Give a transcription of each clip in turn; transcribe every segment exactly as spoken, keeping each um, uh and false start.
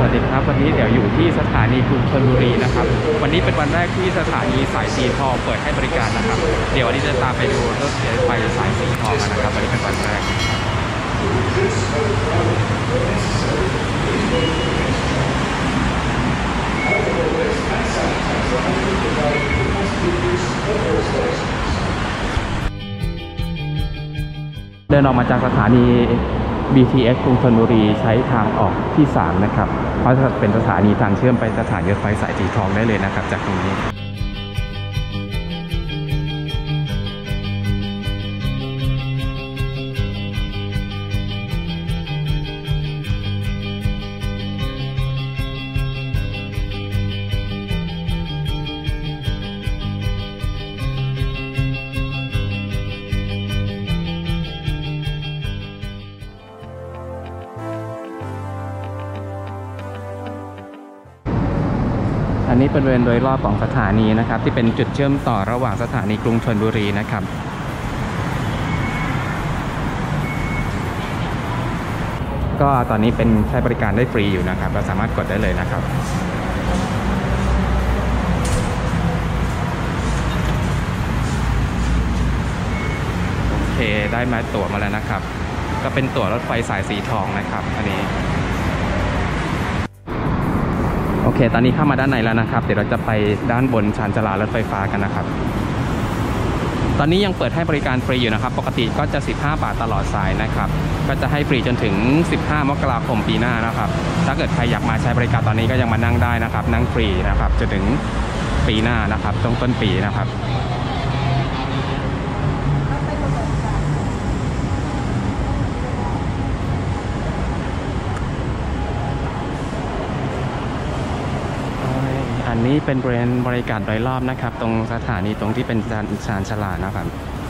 วัสดีครับวันนี้เดี๋ยวอยู่ที่สถานีกรุงธนบุรีนะครับวันนี้เป็นวันแรกที่สถานีสายสีทองเปิดให้บริการนะครับเดี๋ยววันนี้จะตามไปดูรถไฟสายสีทองนะครับวันนี้เป็นวันแรกเดินออกมาจากสถานี บี ที เอส กรุงธนบุรีใช้ทางออกที่สามนะครับเพราะจะเป็นสถานีทางเชื่อมไปสถานีรถไฟสายสีทองได้เลยนะครับจากตรงนี้อันนี้เป็นบริเวณโดยรอบของสถานีนะครับที่เป็นจุดเชื่อมต่อระหว่างสถานีกรุงธนบุรีนะครับก็ตอนนี้เป็นใช้บริการได้ฟรีอยู่นะครับเราสามารถกดได้เลยนะครับโอเคได้มาตั๋วมาแล้วนะครับก็เป็นตั๋วรถไฟสายสีทองนะครับอันนี้โอเคตอนนี้เข้ามาด้านในแล้วนะครับเดี๋ยวเราจะไปด้านบนชานชาลารถไฟฟ้ากันนะครับตอนนี้ยังเปิดให้บริการฟรีอยู่นะครับปกติก็จะสิบห้าบาทตลอดสายนะครับก็จะให้ฟรีจนถึงสิบห้ามกราคมปีหน้านะครับถ้าเกิดใครอยากมาใช้บริการตอนนี้ก็ยังมานั่งได้นะครับนั่งฟรีนะครับจนถึงปีหน้านะครับต้นต้นปีนะครับอันนี้เป็นบริเวณบริการโดยรอบนะครับตรงสถานีตรงที่เป็นชานชาลานะครับ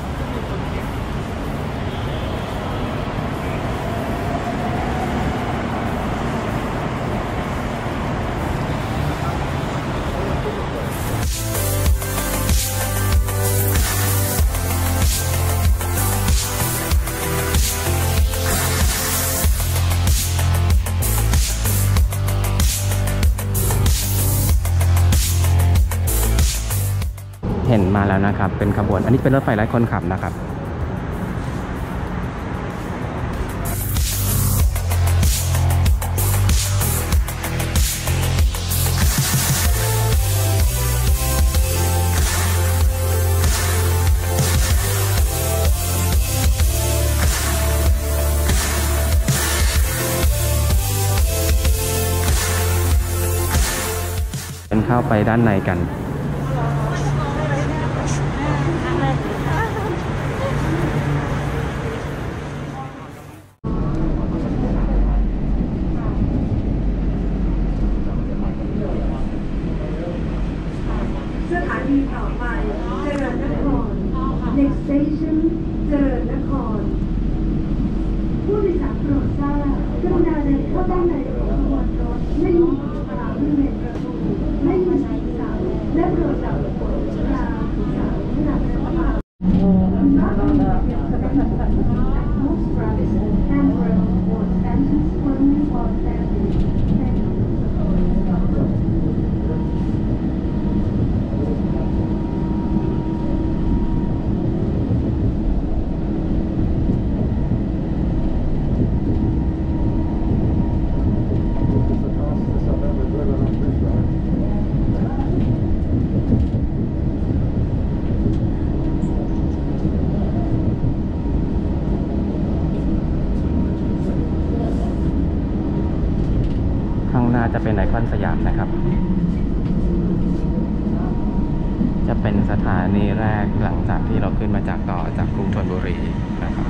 เห็นมาแล้วนะครับเป็นขบวนอันนี้เป็นรถไฟไร้คนขับนะครับเป็นเข้าไปด้านในกันต่อไปเจริญนคร next station เจริญนครผู้โดยสารโปรดทราบกรุณาเดินเข้าด้านในของขบวนรถไม่มีฝาบริเวณประตูไม่มีสีเสาและโปรดจับกดราวเสาขณะเดินผ่าน most privacy and road for stations only for standing จะเป็นไอคอนสยามนะครับจะเป็นสถานีแรกหลังจากที่เราขึ้นมาจากต่อจากกรุงธนบุรีนะครับ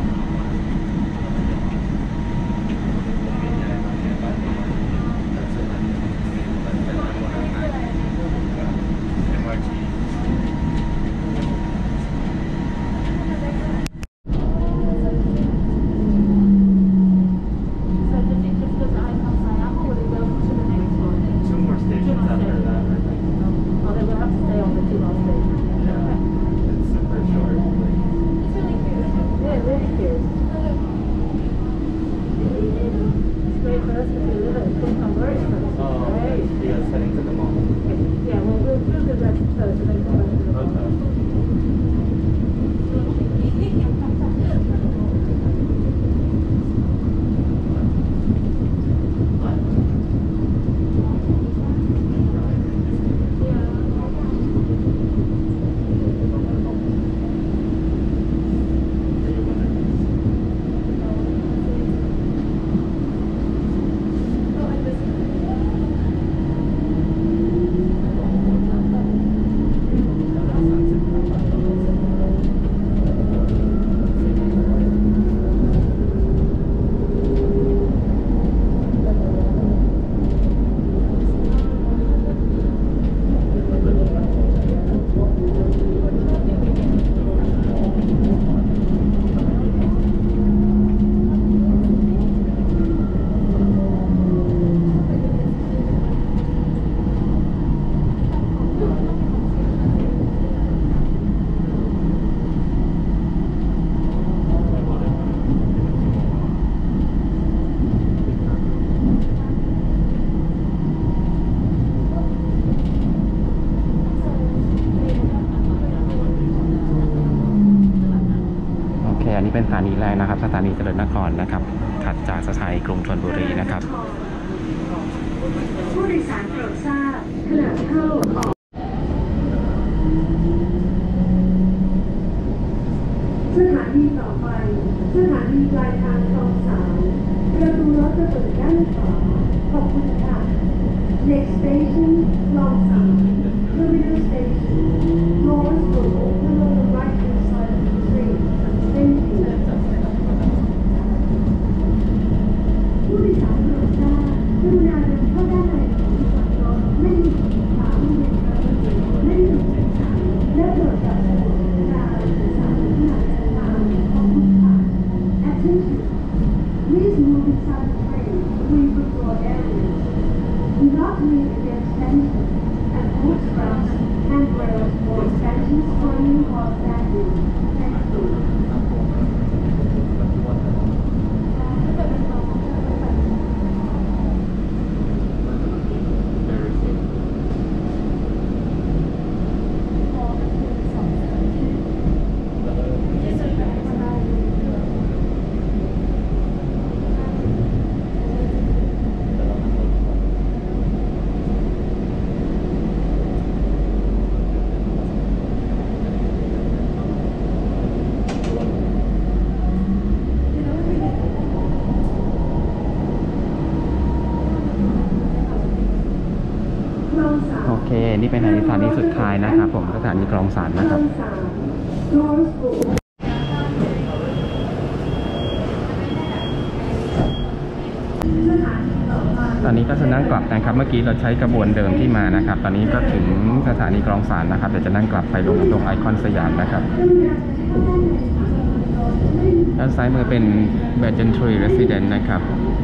นี้เป็นสถานีแรกนะครับสถานีเจริญนครนะครับถัดจากสถานีกรุงธนบุรีนะครับผู้โดยสารโปรดทราบขณะเข้าออกสถานีต่อไปสถานีปลายทางคลองสามประตูรถจะเปิดด้านขวาขอบคุณค่ะ Next station คลองสาม Terminal Station Doors will open on the right hand side of the train Thank you ผู้โดยสารโปรดทราบกรุณาเดินเข้าด้านในของที่จอดรถไม่มีขาไม่มีกระเป๋าไม่มีถุงสารและโปรดจับสมุดการสื่อสารขณะเดินทางขอบคุณค่ะ Attention Please move inside the train between the door areas. Do not lean against tension and foot straps, handrails, or extensions swinging while standing. Thank you. โอเคนี่เป็นสถานีสุดท้ายนะครับผมสถานีคลองสานนะครับตอนนี้ก็จะนั่งกลับนะครับเมื่อกี้เราใช้กระบวนเดิมที่มานะครับตอนนี้ก็ถึงสถานีคลองสานนะครับเดี๋ยวจะนั่งกลับไปลงตรงไอคอนสยามนะครับด้านซ้ายมือเป็น Legendary Residence นะครับ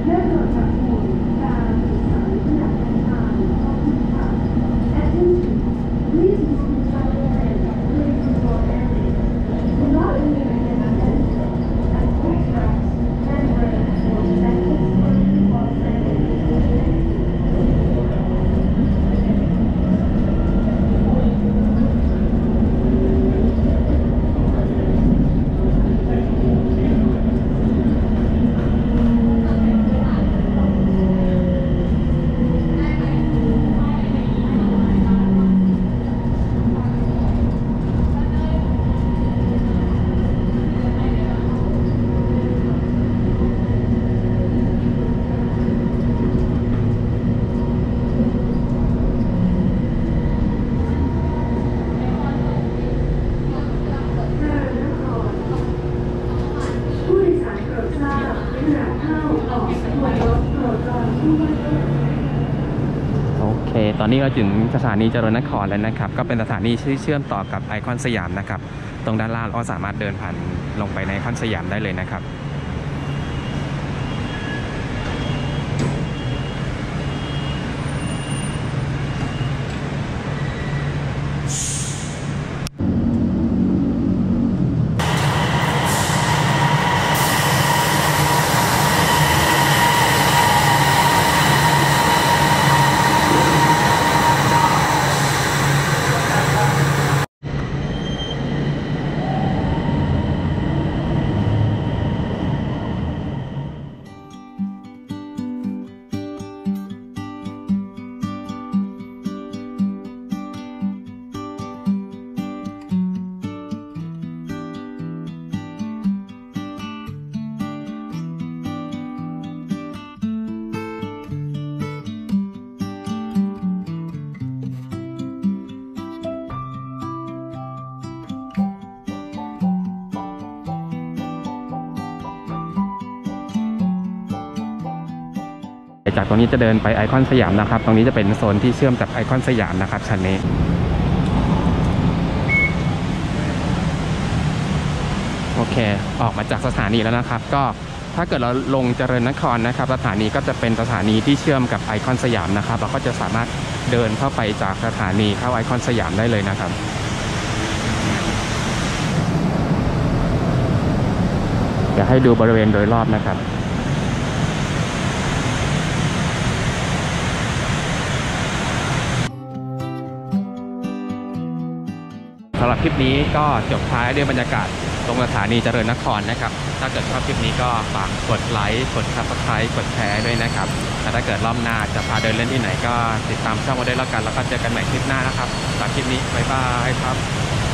โอเคตอนนี้เราถึงสถานีเจริญนครแล้วนะครับก็เป็นสถานีที่เชื่อมต่อกับไอคอนสยามนะครับตรงด้านล่างเราสามารถเดินผ่านลงไปในไอคอนสยามได้เลยนะครับจากตรงนี้จะเดินไปไอคอนสยามนะครับตรงนี้จะเป็นโซนที่เชื่อมกับไอคอนสยามนะครับชั้นนี้โอเคออกมาจากสถานีแล้วนะครับก็ถ้าเกิดเราลงเจริญนครนะครับสถานีก็จะเป็นสถานีที่เชื่อมกับไอคอนสยามนะครับเราก็จะสามารถเดินเข้าไปจากสถานีเข้าไอคอนสยามได้เลยนะครับเดี๋ยวให้ดูบริเวณโดยรอบนะครับสำหรับคลิปนี้ก็จบท้ายด้วยบรรยากาศตรงสถานีเจริญนครนะครับถ้าเกิดชอบคลิปนี้ก็ฝากกดไลค์กด ซับสไครบ์ กดแชร์ด้วยนะครับแต่ถ้าเกิดรอบหน้าจะพาเดินเล่นที่ไหนก็ติดตามช่องมาด้วยแล้วกันแล้วก็เจอกันใหม่คลิปหน้านะครับสำหรับคลิปนี้บ๊ายบายครับ